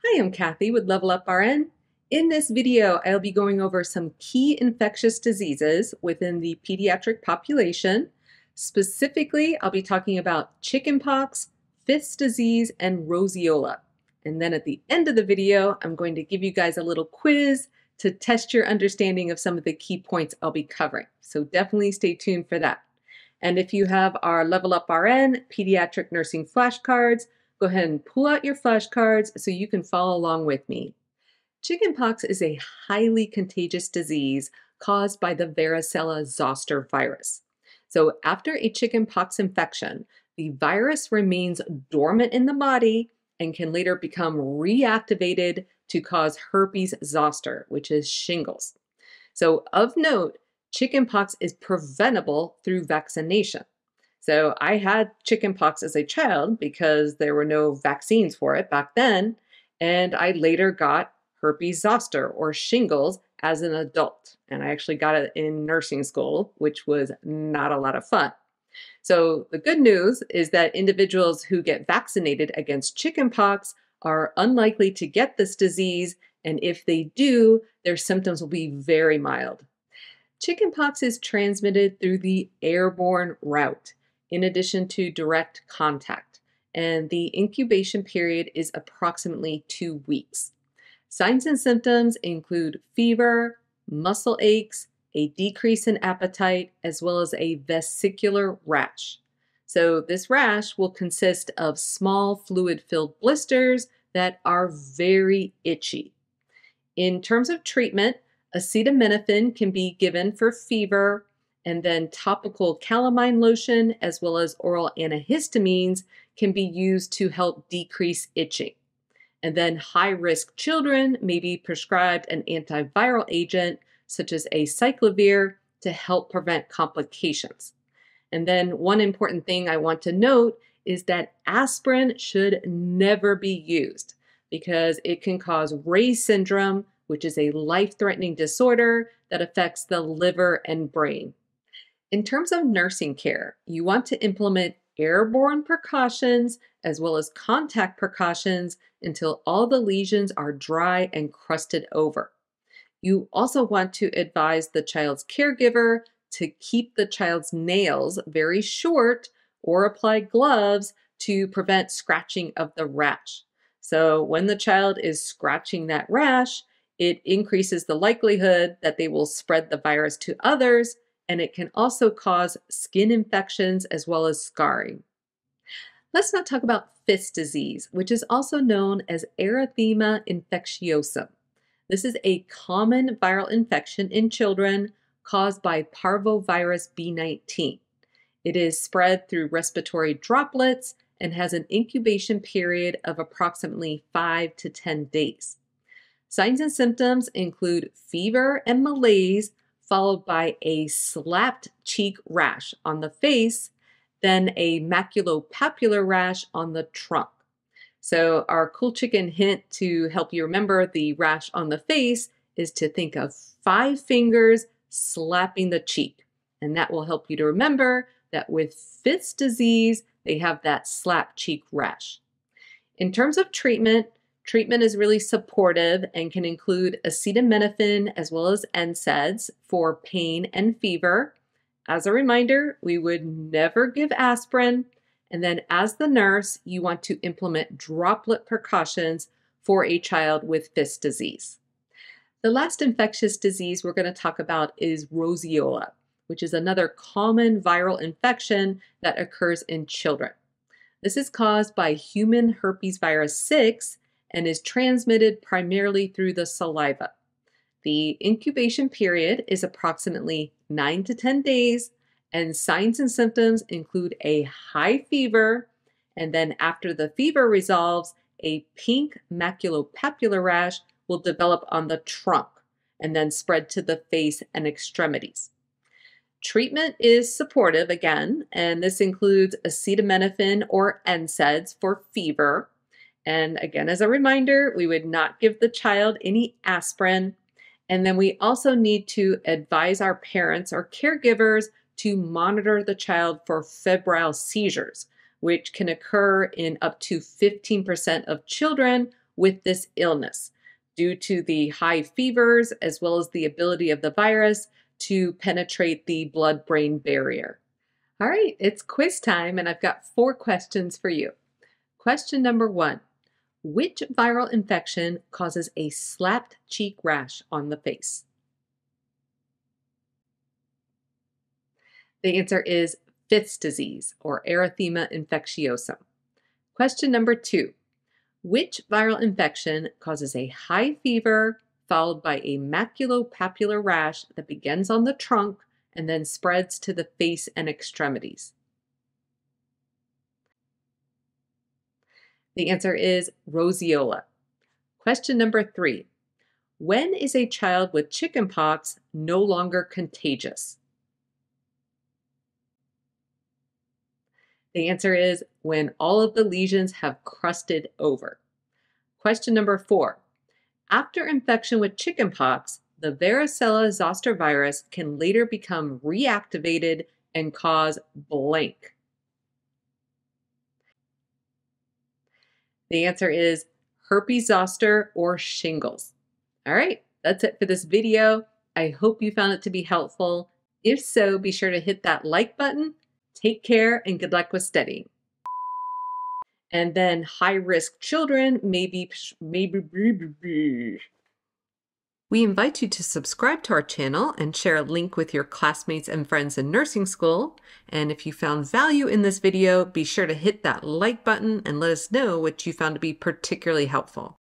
Hi, I'm Kathy with Level Up RN. In this video, I'll be going over some key infectious diseases within the pediatric population. Specifically, I'll be talking about chickenpox, Fifth's disease, and Roseola. And then at the end of the video, I'm going to give you guys a little quiz to test your understanding of some of the key points I'll be covering. So definitely stay tuned for that. And if you have our Level Up RN Pediatric Nursing flashcards, go ahead and pull out your flashcards so you can follow along with me. Chickenpox is a highly contagious disease caused by the varicella zoster virus. So after a chickenpox infection, the virus remains dormant in the body and can later become reactivated to cause herpes zoster, which is shingles. So of note, chickenpox is preventable through vaccination. So I had chickenpox as a child because there were no vaccines for it back then, and I later got herpes zoster or shingles as an adult. And I actually got it in nursing school, which was not a lot of fun. So the good news is that individuals who get vaccinated against chickenpox are unlikely to get this disease, and if they do, their symptoms will be very mild. Chickenpox is transmitted through the airborne route, in addition to direct contact, and the incubation period is approximately 2 weeks. Signs and symptoms include fever, muscle aches, a decrease in appetite, as well as a vesicular rash. So this rash will consist of small fluid-filled blisters that are very itchy. In terms of treatment, acetaminophen can be given for fever, and then topical calamine lotion as well as oral antihistamines can be used to help decrease itching. And then high-risk children may be prescribed an antiviral agent such as acyclovir to help prevent complications. And then one important thing I want to note is that aspirin should never be used because it can cause Reye syndrome, which is a life-threatening disorder that affects the liver and brain. In terms of nursing care, you want to implement airborne precautions as well as contact precautions until all the lesions are dry and crusted over. You also want to advise the child's caregiver to keep the child's nails very short or apply gloves to prevent scratching of the rash. So when the child is scratching that rash, it increases the likelihood that they will spread the virus to others, and it can also cause skin infections as well as scarring. Let's now talk about Fifth's disease, which is also known as Erythema infectiosum. This is a common viral infection in children caused by parvovirus B19. It is spread through respiratory droplets and has an incubation period of approximately 5 to 10 days. Signs and symptoms include fever and malaise, followed by a slapped cheek rash on the face, then a maculopapular rash on the trunk. So our cool chicken hint to help you remember the rash on the face is to think of 5 fingers slapping the cheek. And that will help you to remember that with Fifth's disease, they have that slap cheek rash. In terms of treatment is really supportive and can include acetaminophen as well as NSAIDs for pain and fever. As a reminder, we would never give aspirin. And then as the nurse, you want to implement droplet precautions for a child with Fifth's disease. The last infectious disease we're going to talk about is Roseola, which is another common viral infection that occurs in children. This is caused by human herpes virus 6 and is transmitted primarily through the saliva. The incubation period is approximately 9 to 10 days, and signs and symptoms include a high fever, and then after the fever resolves, a pink maculopapular rash will develop on the trunk and then spread to the face and extremities. Treatment is supportive again, and this includes acetaminophen or NSAIDs for fever. And again, as a reminder, we would not give the child any aspirin. And then we also need to advise our parents or caregivers to monitor the child for febrile seizures, which can occur in up to 15% of children with this illness due to the high fevers as well as the ability of the virus to penetrate the blood-brain barrier. All right, it's quiz time, and I've got 4 questions for you. Question number 1. Which viral infection causes a slapped cheek rash on the face? The answer is Fifth's disease, or Erythema infectiosum. Question number 2. Which viral infection causes a high fever followed by a maculopapular rash that begins on the trunk and then spreads to the face and extremities? The answer is Roseola. Question number 3. When is a child with chickenpox no longer contagious? The answer is when all of the lesions have crusted over. Question number 4. After infection with chickenpox, the varicella zoster virus can later become reactivated and cause blank. The answer is herpes zoster or shingles. All right, that's it for this video. I hope you found it to be helpful. If so, be sure to hit that like button. Take care and good luck with studying. And then high-risk children maybe. We invite you to subscribe to our channel and share a link with your classmates and friends in nursing school. And if you found value in this video, be sure to hit that like button and let us know what you found to be particularly helpful.